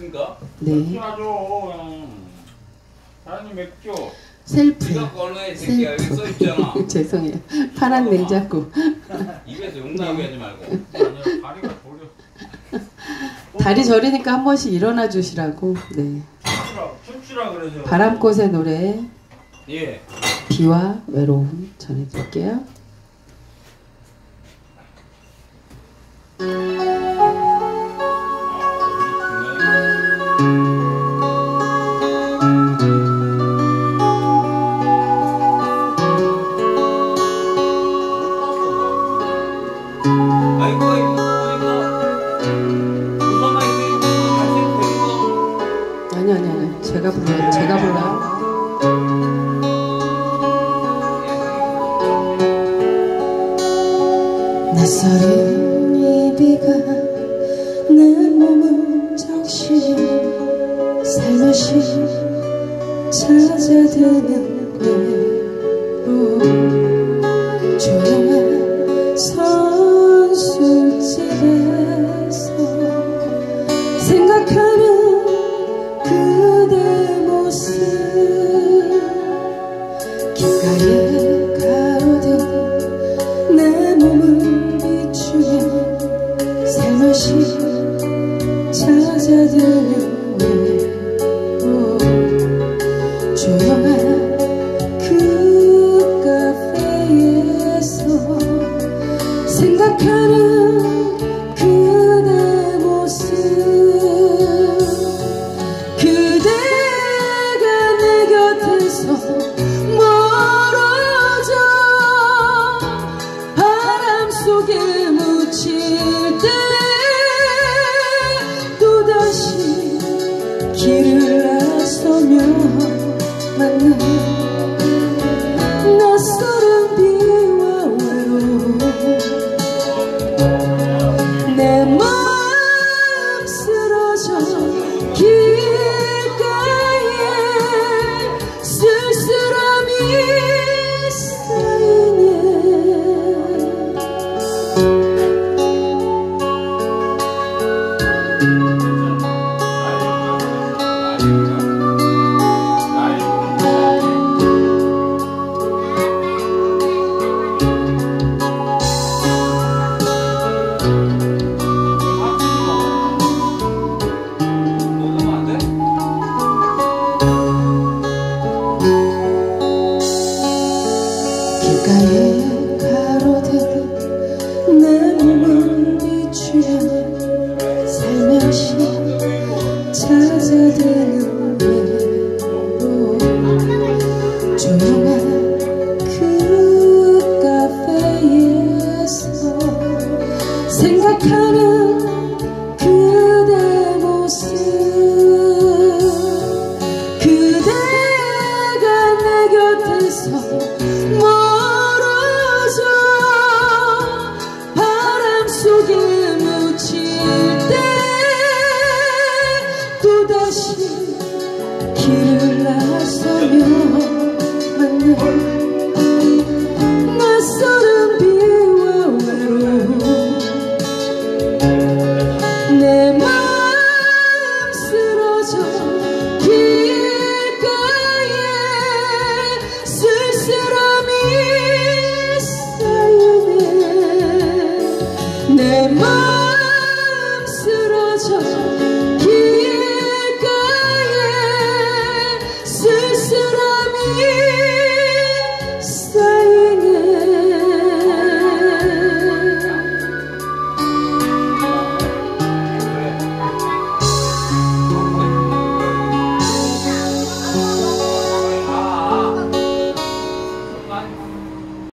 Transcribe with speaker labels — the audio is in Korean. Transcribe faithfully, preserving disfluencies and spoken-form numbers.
Speaker 1: 그러니까?
Speaker 2: 네.
Speaker 3: 맥주 놔줘. 사장님 맥주.
Speaker 2: 셀프.
Speaker 1: 네가 꺼내 새끼야. 여기 써있잖아.
Speaker 2: 죄송해요. 파란 냉장고.
Speaker 1: 입에서 욕 나오게 하지 말고.
Speaker 3: 아니야, 다리가 저려.
Speaker 2: 다리 저리니까 한 번씩 일어나 주시라고. 네.
Speaker 3: 춤추라, 춤추라 그러죠.
Speaker 2: 바람꽃의 노래.
Speaker 1: 예.
Speaker 2: 비와 외로움 전해드릴게요. 아니 아니 아니 제가 불러요. 제가 불러요. 낯설은 이 비가 내 몸을 적시니 살며시 찾아드는 외로움 조용한 선술집에서 생각하는 그대 모습 길가에 가로등 내 몸을 비추며 살며시 찾아드는 외로움 조용한 그 카페에서 생각하는 그대 모습 그대가 내 곁에서 멀어져 바람 속에 묻힐 때 또다시 길을 나서며 만나 낯설은 비와 외로움 내 마음 쓰러져 길가에 쓸쓸함이 쌓이네 길가에 가로등 내 몸을 비추며 살며시 찾아드는 외로움 조용한 그 카페에서 생각하는 그대 모습 그대가 내 곁에서 멀어져 바람 속에 묻힐 때 또다시